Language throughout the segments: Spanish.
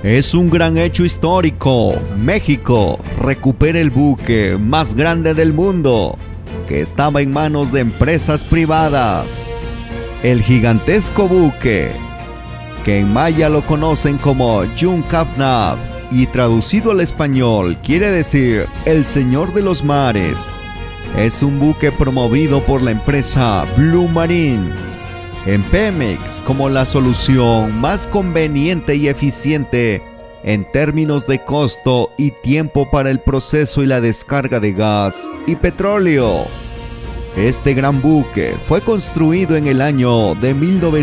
Es un gran hecho histórico. México recupera el buque más grande del mundo, que estaba en manos de empresas privadas. El gigantesco buque, que en maya lo conocen como Yuncapnab, y traducido al español quiere decir el Señor de los Mares, es un buque promovido por la empresa Blue Marine en Pemex como la solución más conveniente y eficiente en términos de costo y tiempo para el proceso y la descarga de gas y petróleo. Este gran buque fue construido en el año de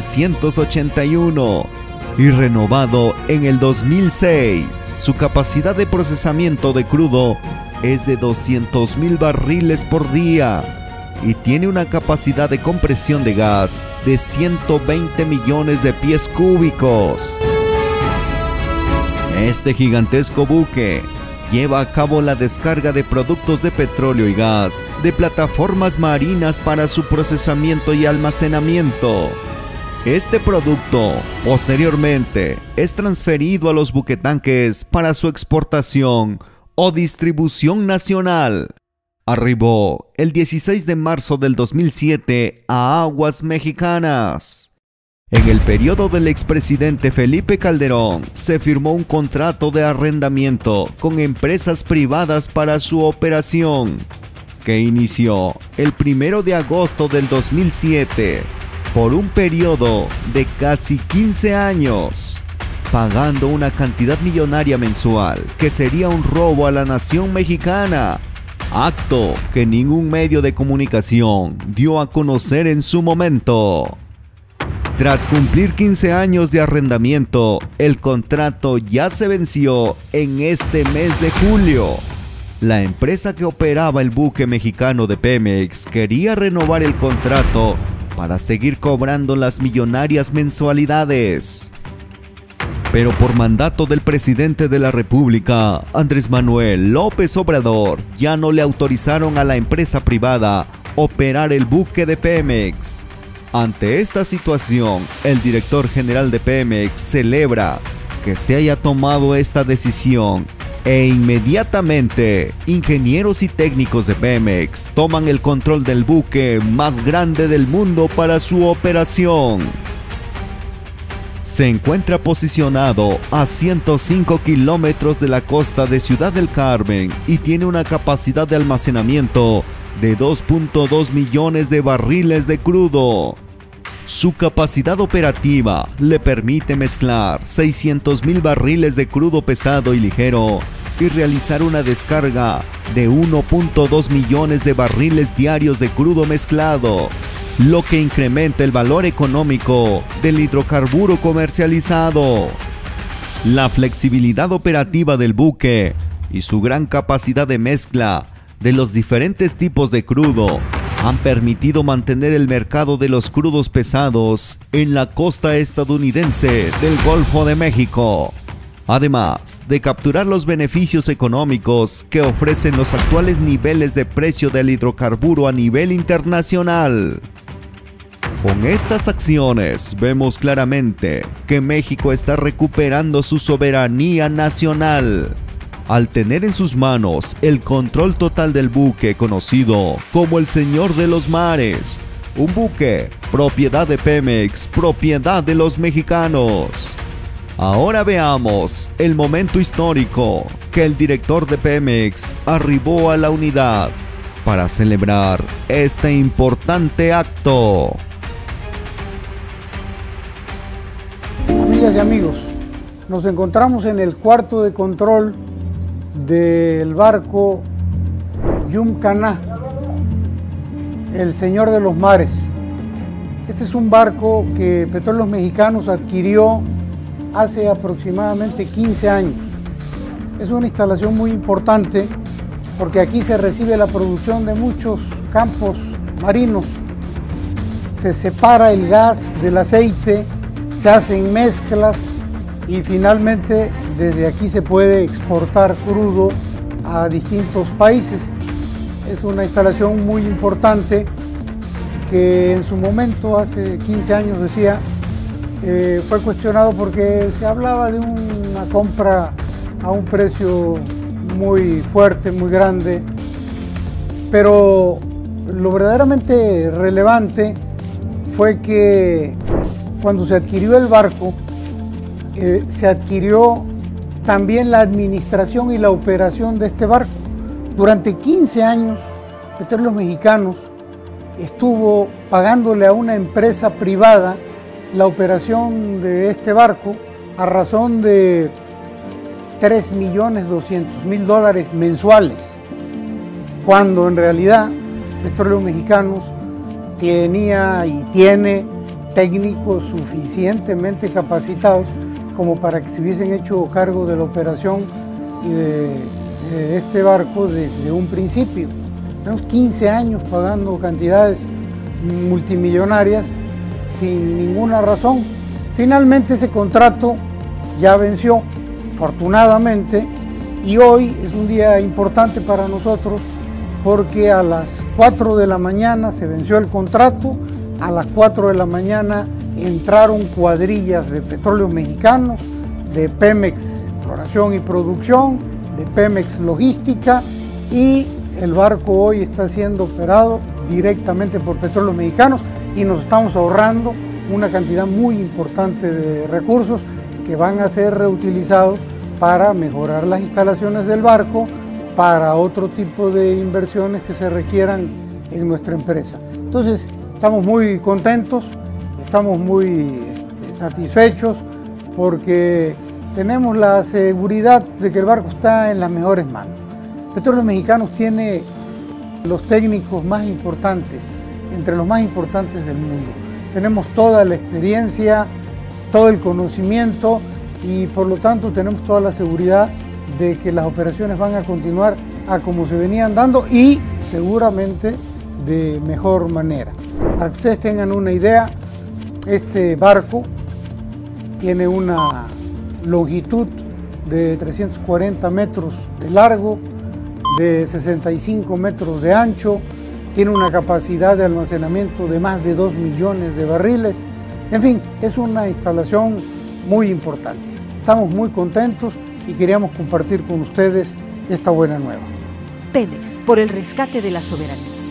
1981 y renovado en el 2006. Su capacidad de procesamiento de crudo es de 200,000 barriles por día y tiene una capacidad de compresión de gas de 120 millones de pies cúbicos. Este gigantesco buque lleva a cabo la descarga de productos de petróleo y gas de plataformas marinas para su procesamiento y almacenamiento. Este producto posteriormente es transferido a los buquetanques para su exportación o distribución nacional. Arribó el 16 de marzo del 2007 a aguas mexicanas. En el periodo del expresidente Felipe Calderón se firmó un contrato de arrendamiento con empresas privadas para su operación, que inició el 1 de agosto del 2007 por un periodo de casi 15 años, pagando una cantidad millonaria mensual que sería un robo a la nación mexicana, acto que ningún medio de comunicación dio a conocer en su momento. Tras cumplir 15 años de arrendamiento, el contrato ya se venció en este mes de julio. La empresa que operaba el buque mexicano de Pemex quería renovar el contrato para seguir cobrando las millonarias mensualidades. Pero por mandato del presidente de la República, Andrés Manuel López Obrador, ya no le autorizaron a la empresa privada operar el buque de Pemex. Ante esta situación, el director general de Pemex celebra que se haya tomado esta decisión e inmediatamente ingenieros y técnicos de Pemex toman el control del buque más grande del mundo para su operación. Se encuentra posicionado a 105 kilómetros de la costa de Ciudad del Carmen y tiene una capacidad de almacenamiento de 2.2 millones de barriles de crudo. Su capacidad operativa le permite mezclar 600,000 barriles de crudo pesado y ligero y realizar una descarga de 1.2 millones de barriles diarios de crudo mezclado, lo que incrementa el valor económico del hidrocarburo comercializado. La flexibilidad operativa del buque y su gran capacidad de mezcla de los diferentes tipos de crudo han permitido mantener el mercado de los crudos pesados en la costa estadounidense del Golfo de México, además de capturar los beneficios económicos que ofrecen los actuales niveles de precio del hidrocarburo a nivel internacional. Con estas acciones vemos claramente que México está recuperando su soberanía nacional, al tener en sus manos el control total del buque conocido como el Señor de los Mares, un buque propiedad de Pemex, propiedad de los mexicanos. Ahora veamos el momento histórico que el director de Pemex arribó a la unidad para celebrar este importante acto. Amigas y amigos, nos encontramos en el cuarto de control del barco Yumcaná, el Señor de los Mares. Este es un barco que Petróleos Mexicanos adquirió hace aproximadamente 15 años. Es una instalación muy importante porque aquí se recibe la producción de muchos campos marinos. Se separa el gas del aceite, se hacen mezclas y finalmente desde aquí se puede exportar crudo a distintos países. Es una instalación muy importante que en su momento, hace 15 años decía, fue cuestionado porque se hablaba de una compra a un precio muy fuerte, muy grande, pero lo verdaderamente relevante fue que cuando se adquirió el barco, se adquirió también la administración y la operación de este barco. Durante 15 años, Petróleos Mexicanos estuvo pagándole a una empresa privada la operación de este barco a razón de $3.200.000 mensuales, cuando en realidad Petróleos Mexicanos tenía y tiene técnicos suficientemente capacitados como para que se hubiesen hecho cargo de la operación y de este barco desde un principio. Tenemos 15 años pagando cantidades multimillonarias sin ninguna razón. Finalmente ese contrato ya venció, afortunadamente, y hoy es un día importante para nosotros porque a las 4 de la mañana se venció el contrato, a las 4 de la mañana entraron cuadrillas de Petróleos Mexicanos, de Pemex Exploración y Producción, de Pemex Logística, y el barco hoy está siendo operado directamente por Petróleos Mexicanos y nos estamos ahorrando una cantidad muy importante de recursos que van a ser reutilizados para mejorar las instalaciones del barco, para otro tipo de inversiones que se requieran en nuestra empresa. Entonces, estamos muy contentos, estamos muy satisfechos porque tenemos la seguridad de que el barco está en las mejores manos. Petróleos Mexicanos tiene los técnicos más importantes, entre los más importantes del mundo. Tenemos toda la experiencia, todo el conocimiento y por lo tanto tenemos toda la seguridad de que las operaciones van a continuar a como se venían dando y seguramente de mejor manera. Para que ustedes tengan una idea, este barco tiene una longitud de 340 metros de largo, de 65 metros de ancho, tiene una capacidad de almacenamiento de más de 2 millones de barriles. En fin, es una instalación muy importante. Estamos muy contentos y queríamos compartir con ustedes esta buena nueva. Pemex, por el rescate de la soberanía.